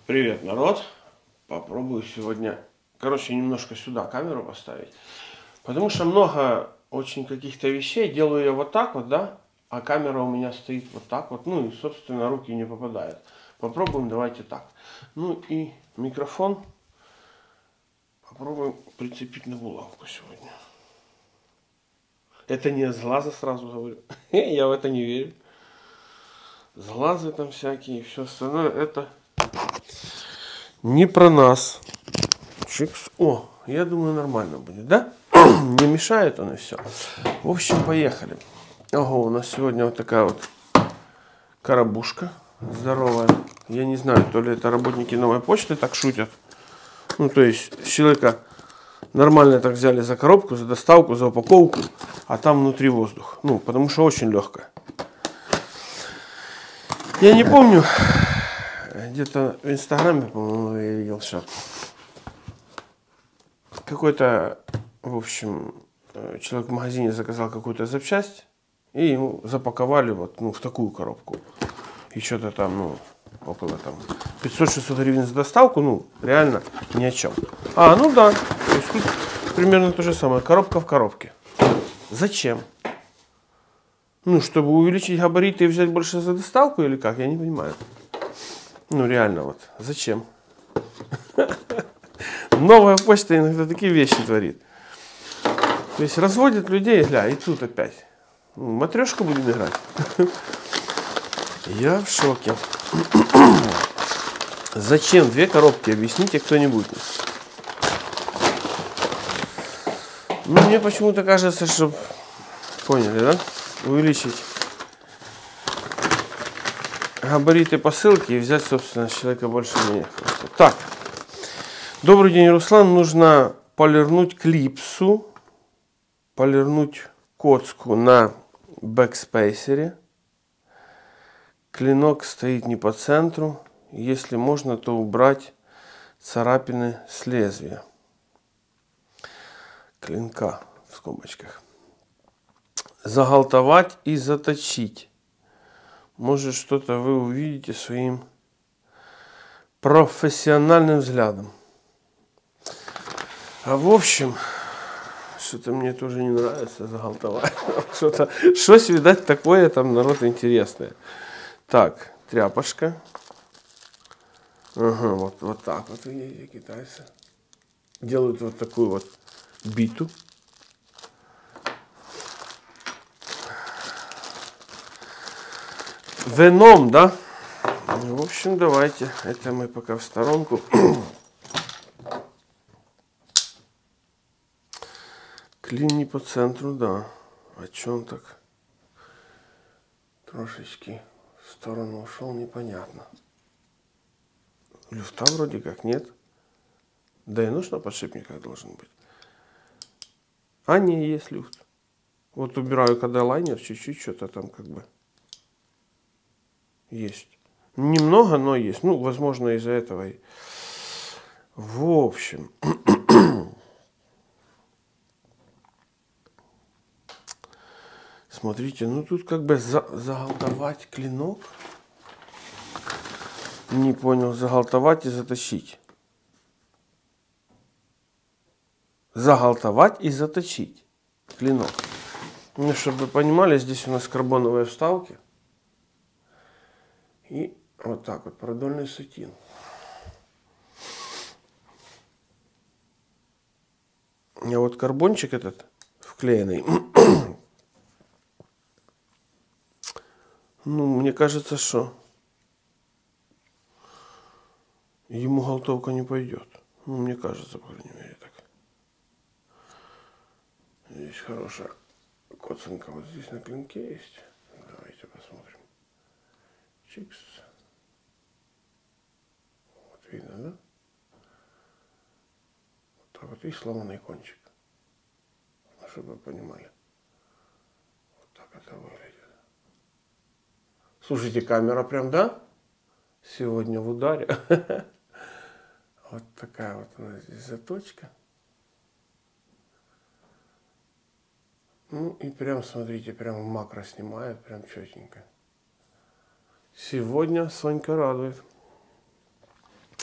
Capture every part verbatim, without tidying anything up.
Привет, народ! Попробую сегодня, короче, немножко сюда камеру поставить. Потому что много очень каких-то вещей делаю я вот так вот, да? А камера у меня стоит вот так вот. Ну и, собственно, руки не попадают. Попробуем давайте так. Ну и микрофон попробуем прицепить на булавку сегодня. Это не с глаза, сразу говорю. Я в это не верю. Сглазы там всякие и все остальное. Это не про нас. Чикс. О, я думаю, нормально будет, да? Не мешает он и все. В общем, поехали. Ого, у нас сегодня вот такая вот коробушка здоровая. Я не знаю, то ли это работники новой почты так шутят. Ну, то есть, человека нормально так взяли за коробку, за доставку, за упаковку, а там внутри воздух. Ну, потому что очень легкая. Я не помню, где-то в Инстаграме, по-моему, я видел, что какой-то, в общем, человек в магазине заказал какую-то запчасть, и ему запаковали вот, ну, в такую коробку. И что-то там, ну, около там пятьсот-шестьсот гривен за доставку, ну, реально ни о чем. А, ну да, то есть тут примерно то же самое, коробка в коробке. Зачем? Ну, чтобы увеличить габариты и взять больше за доставку или как? Я не понимаю. Ну, реально вот, зачем? Новая почта иногда такие вещи творит. То есть разводят людей, гля, и тут опять. Матрешку будем играть. Я в шоке. Зачем две коробки? Объясните кто-нибудь. Ну, мне почему-то кажется, что... Поняли, да? Увеличить габариты посылки и взять, собственно, с человека больше денег. Так. Добрый день, Руслан. Нужно полирнуть клипсу, полирнуть коцку на бэкспейсере. Клинок стоит не по центру. Если можно, то убрать царапины с лезвия. Клинка в скобочках. Загалтовать и заточить. Может, что-то вы увидите своим профессиональным взглядом. А в общем, что-то мне тоже не нравится загалтовать. Что-то, что видать такое там, народ, интересное. Так, тряпочка. Ага, вот, вот так вот видите, китайцы делают вот такую вот биту. Веном, да? В общем, давайте. Это мы пока в сторонку. Клин не по центру, да. А че он так трошечки в сторону ушел, непонятно. Люфта вроде как нет. Да и нож на подшипниках должен быть. А не, есть люфт. Вот убираю, когда лайнер, чуть-чуть что-то там как бы есть. Немного, но есть. Ну, возможно, из-за этого. И... В общем. Смотрите, ну тут как бы за загалтовать клинок. Не понял, загалтовать и заточить. Загалтовать и заточить клинок. Ну, чтобы вы понимали, здесь у нас карбоновые вставки. И вот так вот, продольный сатин. А вот карбончик этот вклеенный. Ну, мне кажется, что ему галтовка не пойдет. Ну, мне кажется, по крайней мере, так. Здесь хорошая коцанка вот здесь на клинке есть. Давайте посмотрим. Чикс. Вот видно, да? Вот так вот и сломанный кончик. Ну, чтобы вы понимали. Вот так это выглядит. Слушайте, камера прям, да? Сегодня в ударе. Вот такая вот у нас здесь заточка. Ну и прям, смотрите, прям макро снимает, прям четенько. Сегодня Сонька радует.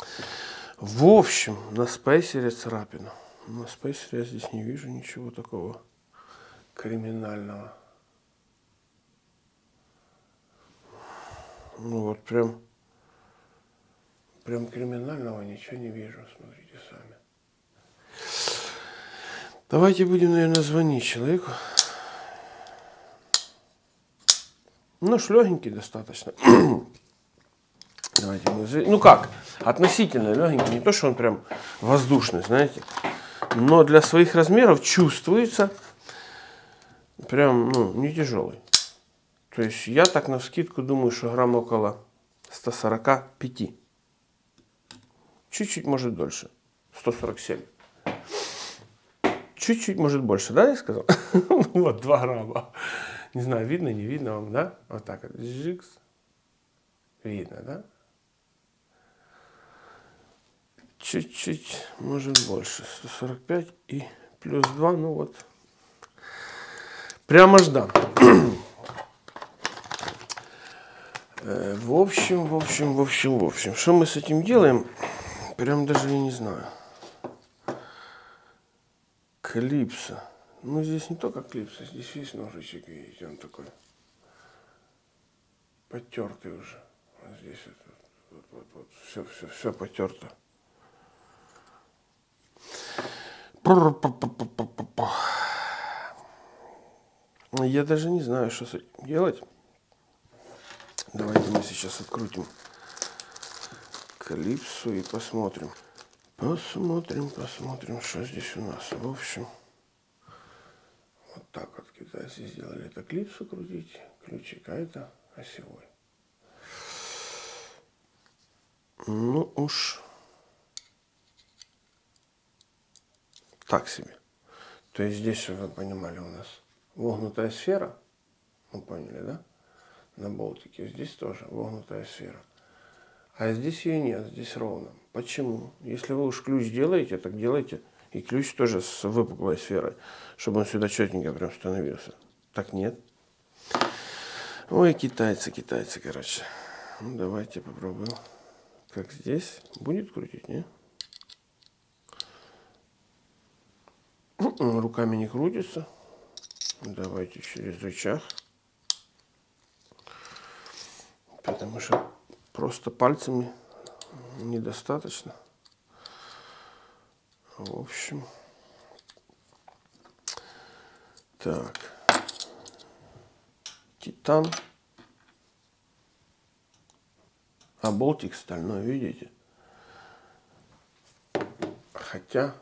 В общем, на спейсере царапина. На спейсере я здесь не вижу ничего такого криминального. Ну вот прям, прям криминального ничего не вижу, смотрите сами. Давайте будем, наверное, звонить человеку. Нож легенький достаточно. Давайте мы... Ну как, относительно легенький, не то, что он прям воздушный, знаете. Но для своих размеров чувствуется прям, ну, не тяжелый. То есть я так навскидку думаю, что грамм около ста сорока пяти. Чуть-чуть, может, дольше. сто сорок семь. Чуть-чуть, может, больше, да, я сказал? Вот, два грамма. Не знаю, видно, не видно вам, да? Вот так вот. Жикс. Видно, да? Чуть-чуть, может, больше. сто сорок пять и плюс два, ну вот. Прямо ждам. В общем, в общем, в общем, в общем. Что мы с этим делаем? Прям даже я не знаю. Клипса. Ну, здесь не только клипса, здесь весь ножичек, видите, он такой потертый уже. Вот здесь вот, вот, вот, вот, все, все, все потерто. Я даже не знаю, что с этим делать. Давайте мы сейчас открутим клипсу и посмотрим. Посмотрим, посмотрим, что здесь у нас. В общем, вот так вот китайцы сделали. Это клипсу крутить, ключик, а это осевой. Ну уж так себе. То есть здесь, чтобы вы понимали, у нас вогнутая сфера. Ну, поняли, да? На болтике. Здесь тоже вогнутая сфера. А здесь ее нет, здесь ровно. Почему? Если вы уж ключ делаете, так делайте и ключ тоже с выпуклой сферой, чтобы он сюда четенько прям становился. Так нет. Ой, китайцы, китайцы, короче. Ну, давайте попробуем. Как здесь. Будет крутить, не? Руками не крутится. Давайте через рычаг. Потому что просто пальцами недостаточно. В общем. Так. Титан. А болтик стальной, видите? Хотя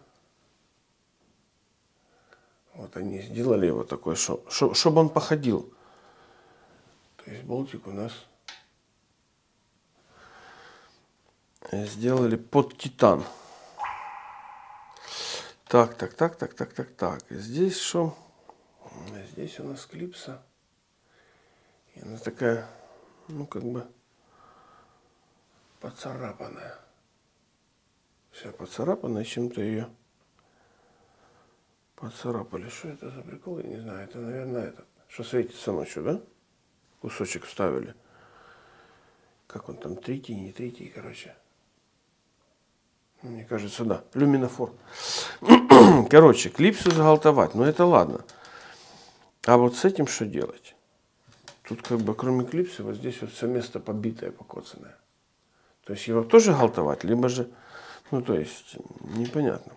вот они сделали его такой, чтобы он походил. То есть болтик у нас сделали под титан. Так, так, так, так, так, так, так. Здесь что? Здесь у нас клипса. И она такая, ну как бы поцарапанная. Вся поцарапанная, чем-то ее поцарапали. Что это за прикол? Я не знаю. Это, наверное, этот, что светится ночью, да? Кусочек вставили. Как он там, третий, не третий, короче. Мне кажется, да. Люминофор. Короче, клипсу загалтовать. Ну это ладно. А вот с этим что делать? Тут как бы кроме клипсы, вот здесь вот все место побитое, покоцанное. То есть его тоже галтовать, либо же, ну то есть, непонятно.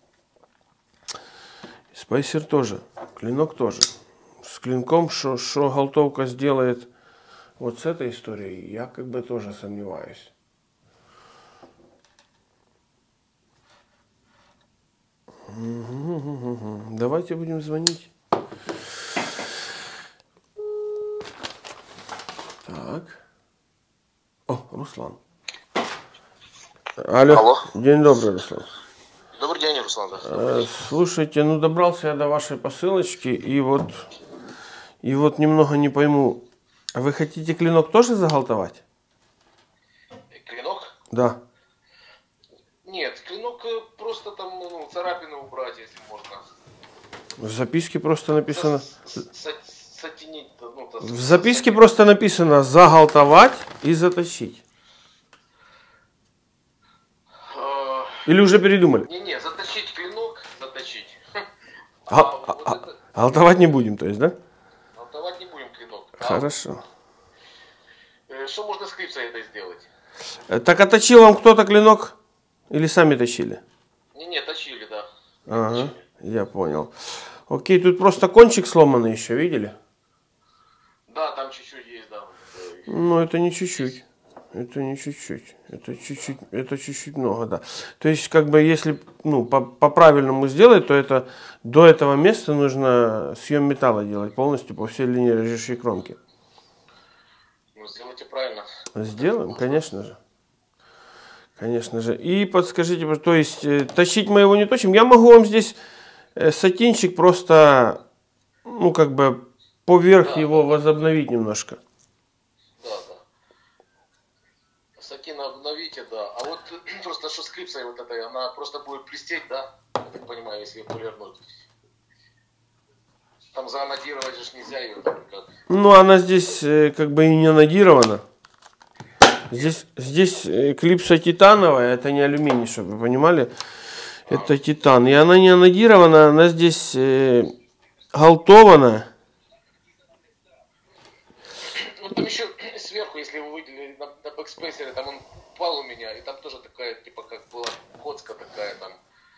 Спейсер тоже, клинок тоже. С клинком, что галтовка сделает вот с этой историей, я как бы тоже сомневаюсь. Угу, угу, угу. Давайте будем звонить. Так. О, Руслан. Алло. Алло. День добрый, Руслан. Добрый день, Руслан. Э, слушайте, ну добрался я до вашей посылочки, и вот, и вот немного не пойму. Вы хотите клинок тоже загалтовать? Клинок? Да. Нет, клинок просто там, ну, царапины убрать, если можно. В записке просто написано... Сотенить, ну, в записке просто написано загалтовать и заточить. Или уже передумали? Не-не, заточить клинок, заточить. А, а, вот а, это... Алтовать не будем, то есть, да? Алтовать не будем клинок. Хорошо. А, что можно с клипсой это сделать? Так, а точил вам кто-то клинок? Или сами точили? Не-не, точили, да. Ага, точили. Я понял. Окей, тут просто кончик сломанный еще, видели? Да, там чуть-чуть есть, да. Ну, это не чуть-чуть. Это не чуть-чуть. Это чуть-чуть, это чуть-чуть много, да. То есть, как бы, если, ну, по-правильному сделать, то это до этого места нужно съем металла делать полностью по всей линии режущей кромки. Ну, сделайте правильно. Сделаем, конечно же. Конечно же. И подскажите, то есть, точить мы его не точим. Я могу вам здесь сатинчик просто, ну, как бы, поверх да, его да, возобновить немножко. Да, да. Сатин обновите, да. А вот просто что с клипсой вот этой, она просто будет блестеть, да? Я так понимаю, если ее полирнуть. Там заанодировать же нельзя ее там никак. Ну, она здесь как бы и не анодирована. Здесь, здесь клипса титановая, это не алюминий, чтобы вы понимали. А. Это титан. И она не анодирована, она здесь э, галтована. Ну, там еще сверху, если вы видели на, на бэкспейсере, там он пал у меня, и там тоже такая, типа, как была коцка такая там.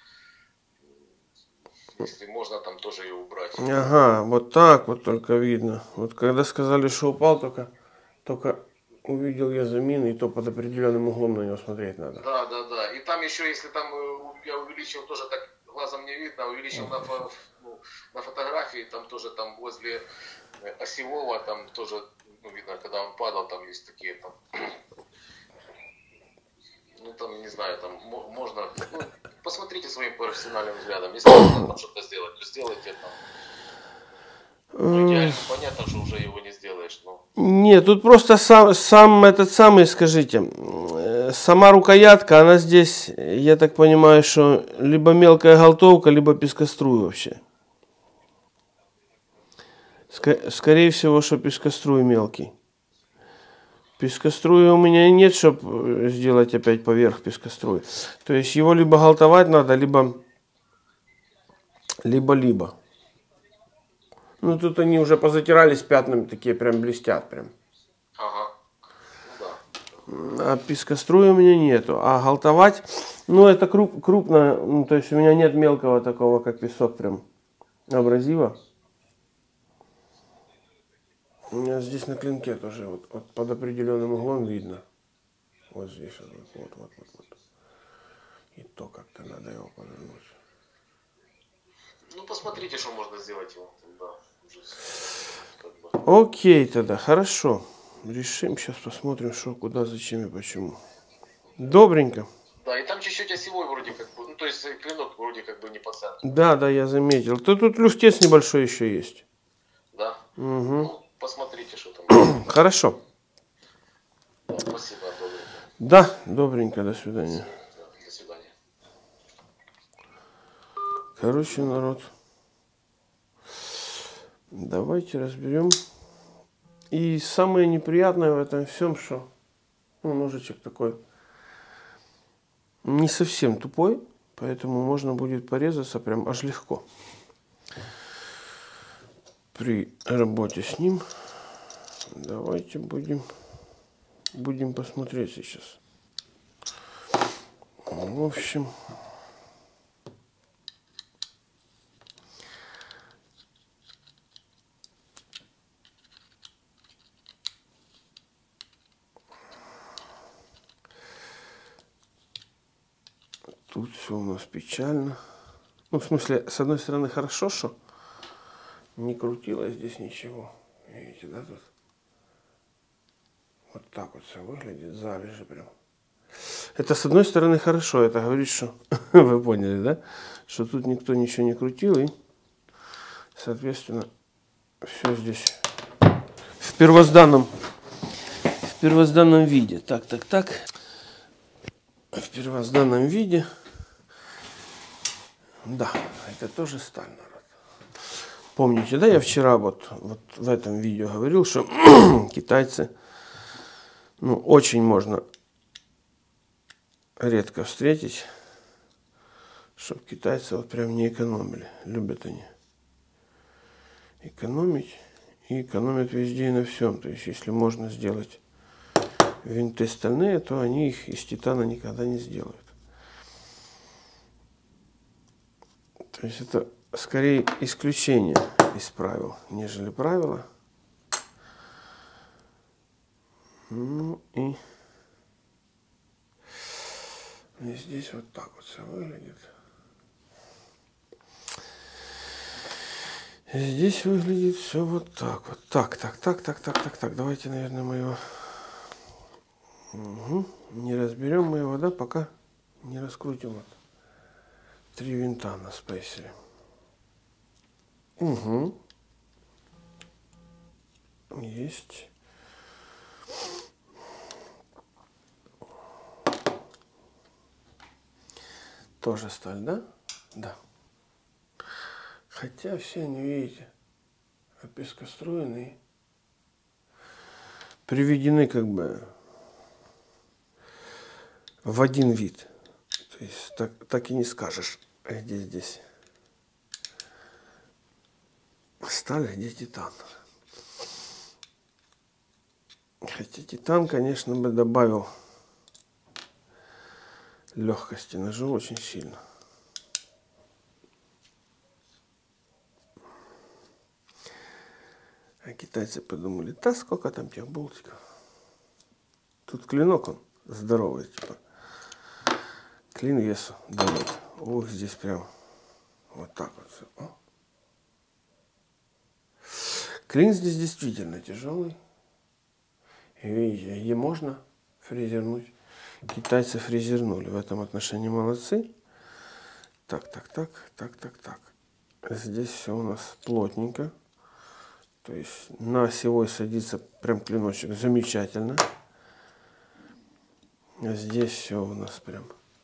Если можно, там тоже ее убрать. Ага, вот так вот только видно. Вот когда сказали, что упал, только, только увидел я замины, и то под определенным углом на него смотреть надо. Да, да, да. И там еще, если там я увеличил, тоже так глазом не видно, увеличил на, ну, на фотографии, там тоже там возле осевого, там тоже, ну, видно, когда он падал, там есть такие там, ну, там, не знаю, там можно, ну, посмотрите своим профессиональным взглядом, если можно там что-то сделать, то сделайте там. Ну, идеально, понятно, что уже его не сделаешь, но... Нет, тут просто сам, сам этот самый, скажите, сама рукоятка, она здесь, я так понимаю, что либо мелкая галтовка, либо пескоструй вообще. Ск- скорее всего, что пескоструй мелкий. Пескоструя у меня нет, чтобы сделать опять поверх пескоструя. То есть его либо галтовать надо, либо либо-либо. Ну, тут они уже позатирались пятнами, такие прям блестят прям. Ага. Ну, да. А пескоструя у меня нету. А галтовать, ну, это круп, крупно, ну, то есть у меня нет мелкого такого, как песок, прям абразива. У меня здесь на клинке тоже вот, вот под определенным углом видно. Вот здесь вот, вот, вот, вот, вот. И то как-то надо его повернуть. Ну, посмотрите, что можно сделать его. Да, уже, как бы. Окей, тогда, хорошо. Решим, сейчас посмотрим, что, куда, зачем и почему. Добренько. Да, и там чуть-чуть осевой вроде как бы, ну, то есть клинок вроде как бы не по центру. Да, да, я заметил. То тут люфтец небольшой еще есть. Да? Угу. Ну, посмотрите, что там. Хорошо. Да, спасибо, добренько. Да, добренько, до свидания. Да, до свидания. Короче, народ, давайте разберем. И самое неприятное в этом всем, что, ну, ножичек такой не совсем тупой, поэтому можно будет порезаться прям аж легко при работе с ним. Давайте будем, будем посмотреть сейчас. В общем... Тут все у нас печально. Ну, в смысле, с одной стороны, хорошо, что не крутилось здесь ничего. Видите, да, тут? Вот так вот все выглядит, залежи прям. Это, с одной стороны, хорошо. Это говорит, что... Вы поняли, да? Что тут никто ничего не крутил. И, соответственно, все здесь в первозданном, в первозданном виде. Так, так, так. В первозданном виде. Да, это тоже сталь, народ. Помните, да, я вчера вот, вот в этом видео говорил, что китайцы, ну, очень можно редко встретить Чтоб китайцы вот прям не экономили. Любят они экономить. И экономят везде и на всем. То есть, если можно сделать винты стальные, то они их из титана никогда не сделают. То есть, это скорее исключение из правил, нежели правило. Ну и... И здесь вот так вот все выглядит. Здесь выглядит все вот так вот. Так, так, так, так, так, так, так. Давайте, наверное, мы его... Угу. Не разберем мы его, да, пока не раскрутим вот три винта на спейсере. Угу. Есть. Тоже сталь, да? Да. Хотя все они, видите, пескоструйные, приведены как бы в один вид. То есть так, так и не скажешь, где здесь сталь, а где титан. Хотя титан, конечно, бы добавил легкости ножу очень сильно. А китайцы подумали, да сколько там тех болтиков. Тут клинок он здоровый, типа. Клин весу дает. Ох, здесь прям вот так вот все. О. Клин здесь действительно тяжелый. И видите, где можно фрезернуть. Китайцы фрезернули. В этом отношении молодцы. Так, так, так, так, так, так. Здесь все у нас плотненько. То есть на осевой садится прям клиночек замечательно. Здесь все у нас прям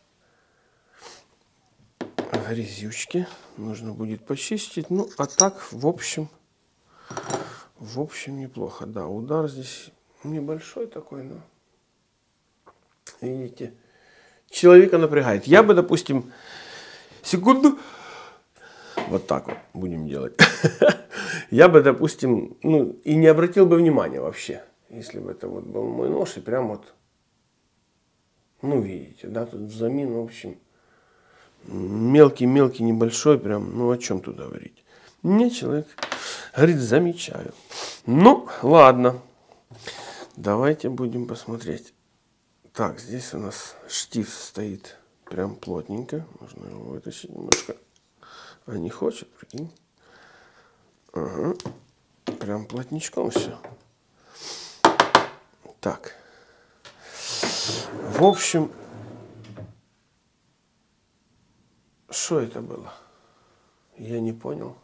грязючки. Нужно будет почистить. Ну, а так, в общем, в общем, неплохо. Да, удар здесь небольшой такой, но, видите, человека напрягает. Я бы, допустим, секунду, вот так вот будем делать. Я бы, допустим, ну, и не обратил бы внимания вообще, если бы это вот был мой нож, и прям вот, ну, видите, да, тут взамин, в общем, мелкий-мелкий, небольшой, прям, ну, о чем тут говорить. Мне человек говорит, замечаю. Ну, ладно, давайте будем посмотреть. Так, здесь у нас штифт стоит прям плотненько, можно его вытащить немножко, а не хочет, прикинь. Ага. Прям плотничком все. Так. В общем, что это было? Я не понял.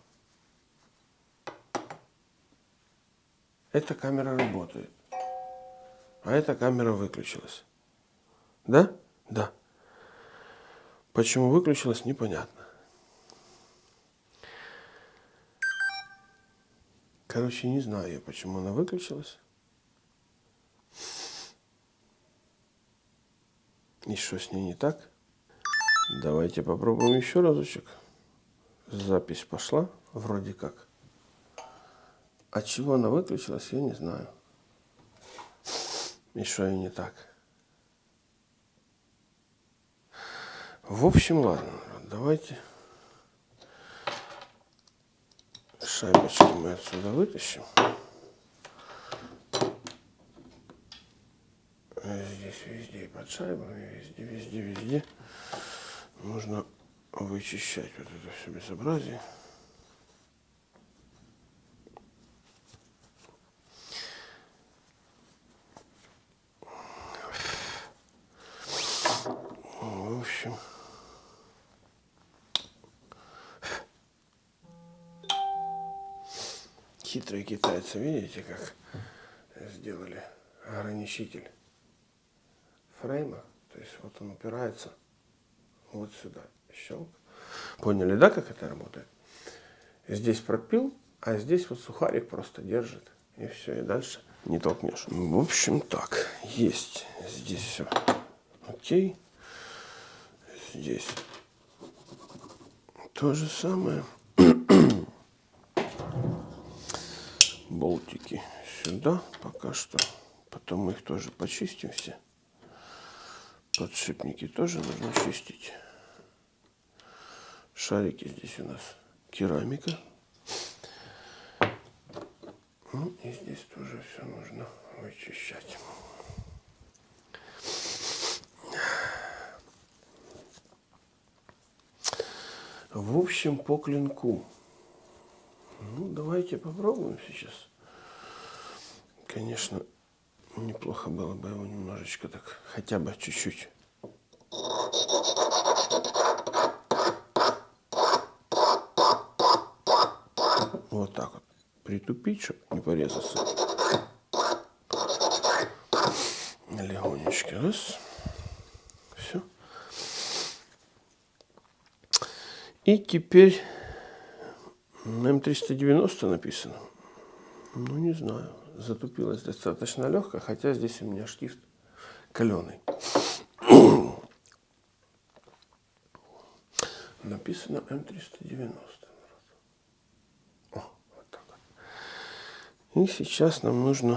Эта камера работает. А эта камера выключилась. Да? Да. Почему выключилась, непонятно. Короче, не знаю я, почему она выключилась. И что с ней не так? Давайте попробуем еще разочек. Запись пошла, вроде как. От чего она выключилась, я не знаю. И что и не так. В общем, ладно, давайте шайбочки мы отсюда вытащим. Здесь везде под шайбами, везде, везде, везде. Нужно вычищать вот это все безобразие. В общем, хитрые китайцы, видите, как сделали ограничитель фрейма. То есть вот он упирается вот сюда. Щелк. Поняли, да, как это работает? Здесь пропил, а здесь вот сухарик просто держит. И все, и дальше не толкнешь. В общем, так, есть. Здесь все окей. Здесь То же самое. Болтики сюда пока что. Потом мы их тоже почистим все. Подшипники тоже нужно чистить. Шарики здесь у нас керамика. Ну и здесь тоже все нужно вычищать. В общем, по клинку. Ну, давайте попробуем сейчас. Конечно, неплохо было бы его немножечко так, хотя бы чуть-чуть. Вот так вот притупить, чтобы не порезаться. Легонечко. Раз. Все. И теперь эм триста девяносто написано. Ну, не знаю. Затупилась достаточно легко, хотя здесь у меня штифт каленый. Написано эм триста девяносто. О, вот так вот. И сейчас нам нужно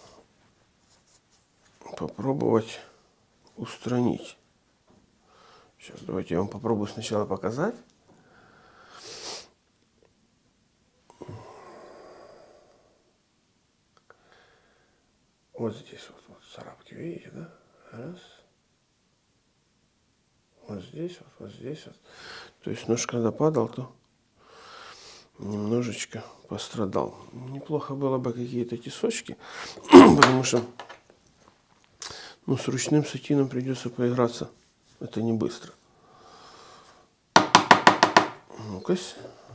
попробовать устранить. Сейчас давайте я вам попробую сначала показать. Вот здесь вот, вот царапки, видите, да? Раз. Вот здесь вот, вот здесь вот. То есть нож, когда падал, то немножечко пострадал. Неплохо было бы какие-то тесочки, потому что ну, с ручным сатином придется поиграться. Это не быстро. Ну-ка-с.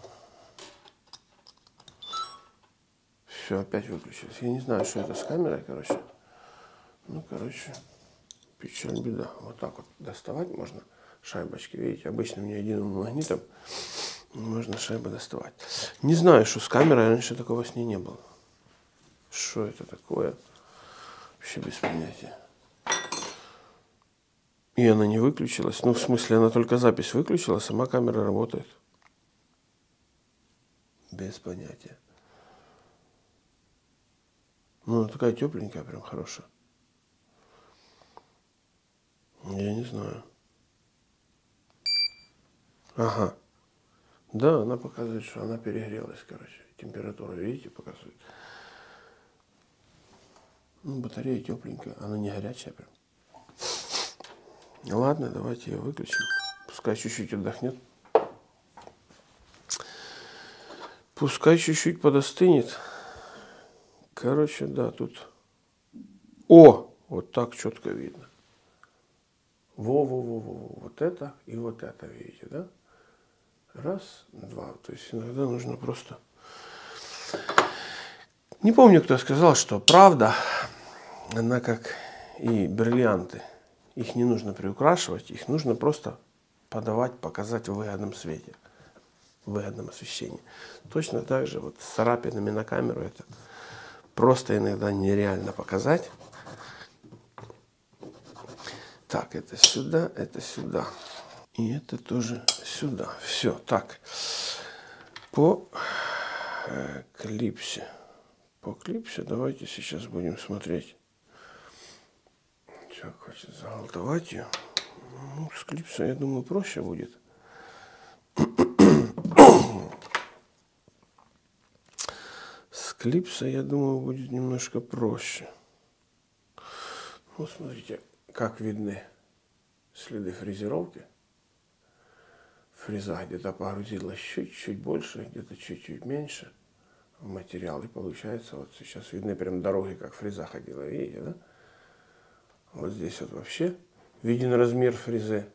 Все, опять выключилось. Я не знаю, что это с камерой, короче. Ну, короче, печаль, беда. Вот так вот доставать можно шайбочки. Видите, обычно у меня единым магнитом можно шайбы доставать. Не знаю, что с камерой, раньше такого с ней не было. Что это такое? Вообще без понятия. И она не выключилась. Ну, в смысле, она только запись выключила, сама камера работает. Без понятия. Ну, она такая тепленькая, прям хорошая. Я не знаю. Ага. Да, она показывает, что она перегрелась, короче. Температура, видите, показывает. Ну, батарея тепленькая, она не горячая прям. Ладно, давайте ее выключим. Пускай чуть-чуть отдохнет. Пускай чуть-чуть подостынет. Короче, да, тут... О! Вот так четко видно. Во-во-во-во. Вот это и вот это, видите, да? Раз, два. То есть иногда нужно просто... Не помню, кто сказал, что правда, она как и бриллианты. Их не нужно приукрашивать, их нужно просто подавать, показать в выгодном свете, в выгодном освещении. Точно так же вот с царапинами на камеру это просто иногда нереально показать. Так, это сюда, это сюда. И это тоже сюда. Все, так. По э, клипсе. По клипсе давайте сейчас будем смотреть. Человек хочет загалтовать ее. Ну, с клипса, я думаю, проще будет. С клипса, я думаю, будет немножко проще. Вот смотрите, как видны следы фрезеровки. Фреза где-то погрузилась чуть-чуть больше, где-то чуть-чуть меньше в материал. И получается, вот сейчас видны прям дороги, как фреза ходила, видите, да? Вот здесь вот вообще виден размер фрезы.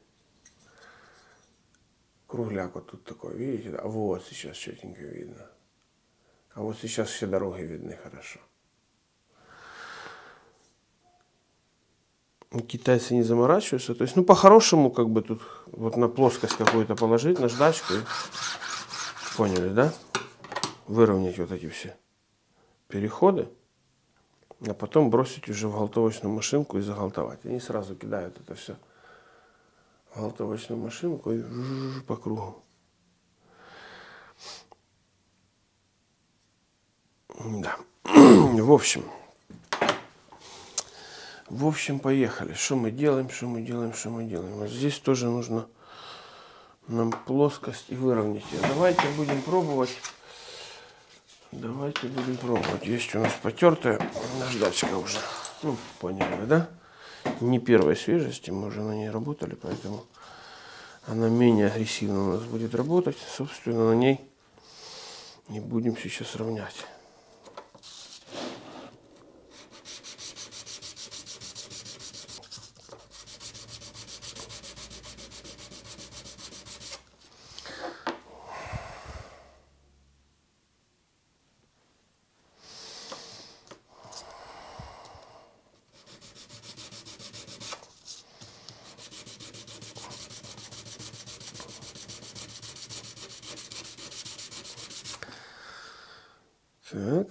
Кругляк вот тут такой, видите, да? Вот сейчас четенько видно. А вот сейчас все дороги видны хорошо. Китайцы не заморачиваются. То есть, ну, по-хорошему, как бы тут вот на плоскость какую-то положить, наждачку. И... Поняли, да? Выровнять вот эти все переходы. А потом бросить уже в галтовочную машинку и загалтовать. Они сразу кидают это все в галтовочную машинку и по кругу. Да. В общем. В общем, поехали. Что мы делаем, что мы делаем, что мы делаем. Вот здесь тоже нужно нам плоскость и выровнять ее. Давайте будем пробовать. Давайте будем пробовать. Есть у нас потертая наждачка уже. Ну, поняли вы, да? Не первой свежести, мы уже на ней работали, поэтому она менее агрессивно у нас будет работать. Собственно, на ней не будем сейчас равнять. Так.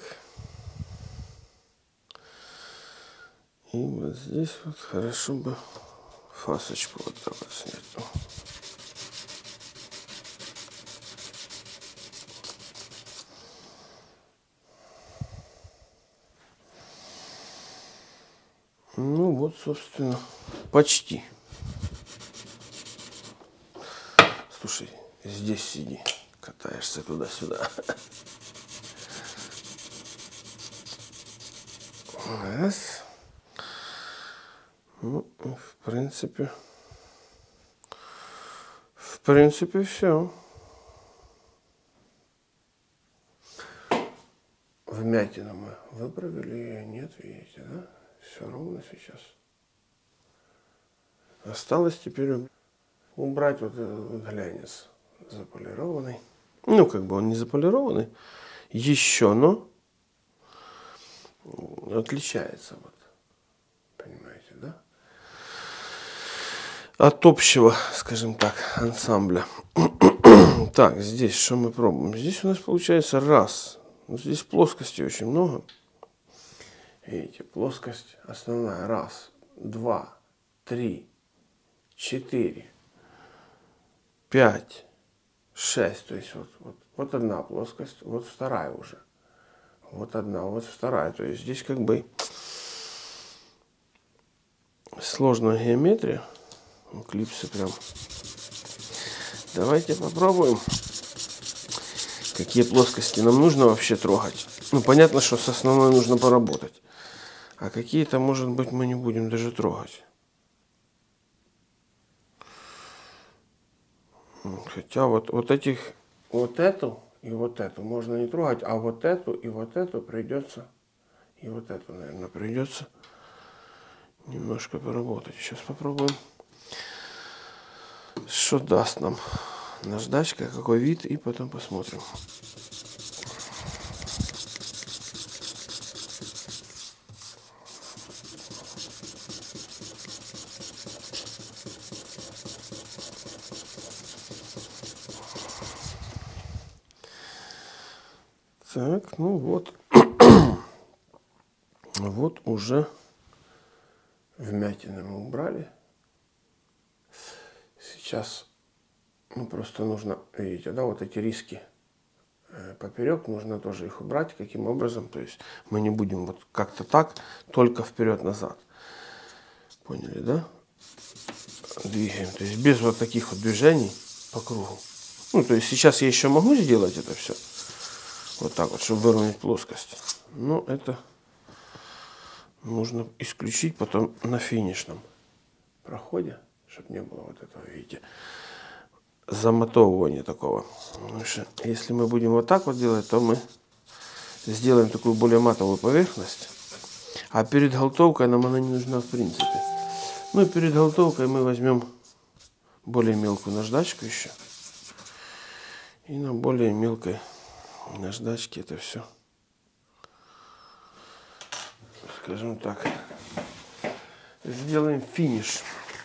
И вот здесь вот хорошо бы фасочку вот так вот снять. Ну вот, собственно, почти. Слушай, здесь сиди, катаешься туда-сюда. Раз. Ну, в принципе, в принципе, все. Вмятину мы выправили ее, нет, видите, да? Все ровно сейчас. Осталось теперь убрать вот этот глянец заполированный. Ну, как бы он не заполированный еще, но отличается, вот, понимаете, да? От общего, скажем так, ансамбля. Так, здесь что мы пробуем? Здесь у нас получается раз. Здесь плоскости очень много. Видите, плоскость основная. Раз, два, три, четыре, пять, шесть. То есть вот, вот, вот одна плоскость, вот вторая уже. Вот одна, вот вторая. То есть здесь как бы сложная геометрия. Клипсы прям. Давайте попробуем, какие плоскости нам нужно вообще трогать. Ну, понятно, что с основной нужно поработать. А какие-то, может быть, мы не будем даже трогать. Хотя вот, вот этих, вот эту и вот эту можно не трогать, а вот эту и вот эту придется, и вот эту, наверное, придется немножко поработать. Сейчас попробуем, что даст нам наждачка, какой вид, и потом посмотрим. Так, ну вот, вот уже вмятины мы убрали. Сейчас, ну, просто нужно, видите, да, вот эти риски поперек, нужно тоже их убрать. Каким образом? То есть мы не будем вот как-то так, только вперед-назад. Поняли, да? Двигаем. То есть без вот таких вот движений по кругу. Ну, то есть сейчас я еще могу сделать это все. Вот так вот, чтобы выровнять плоскость. Но это нужно исключить потом на финишном проходе, чтобы не было вот этого, видите, замотовывания такого. Потому что если мы будем вот так вот делать, то мы сделаем такую более матовую поверхность. А перед галтовкой нам она не нужна в принципе. Ну и перед галтовкой мы возьмем более мелкую наждачку еще. И на более мелкой наждачке это все, скажем так, сделаем финиш.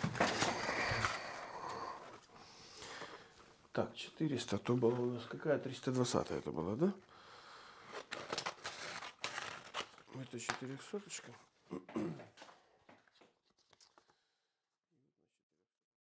Так, четыреста, то была у нас какая? триста двадцать это была, да? Это четырехсоточка.